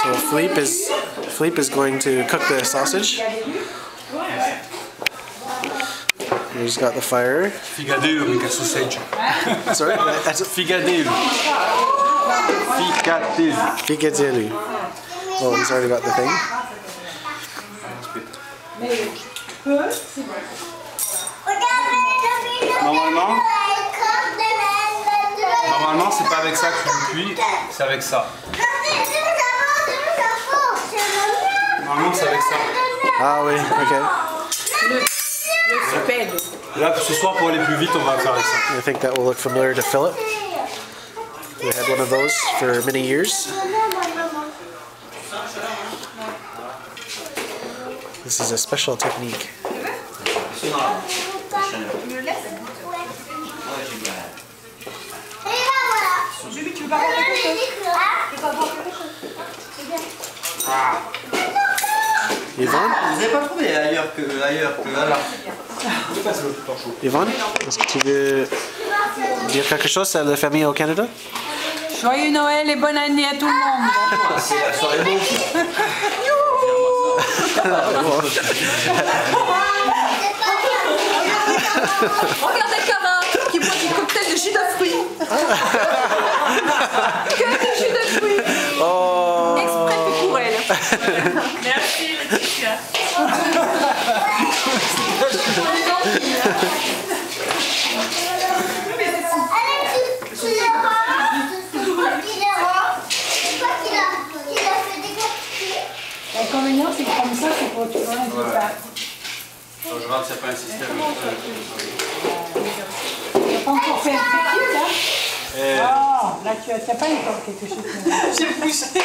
So Philippe is going to cook the sausage. He's got the fire. Figadelu, make a sausage. Sorry? Figadelu. Figadelu. Figadelu. Oh, he's already got the thing. Normalement, c'est pas avec ça que tu le cuis, c'est avec ça. Normalement, c'est avec ça. Ah oui, ok. Là, ce soir, pour aller plus vite, on va faire avec ça. I think that will look familiar to Philip. We had one of those for many years. This is a special technique. Yvonne? Vous n'avez pas trouvé ailleurs que là. Yvonne, est-ce que tu veux dire quelque chose à la famille au Canada? Joyeux Noël et bonne année à tout le monde. C'est la soirée beau. Regardez Cara qui boit du cocktail de jus de fruits. Que du jus de fruits. Oh. Exprès fait pour elle. Merci Laetitia. L'inconvénient c'est que comme ça c'est pour tu vois un peu pas. Je regarde s'il n'y a pas un système. Tu n'as pas encore fait un petit là? Oh, là tu n'as pas encore quelque chose. J'ai bougé.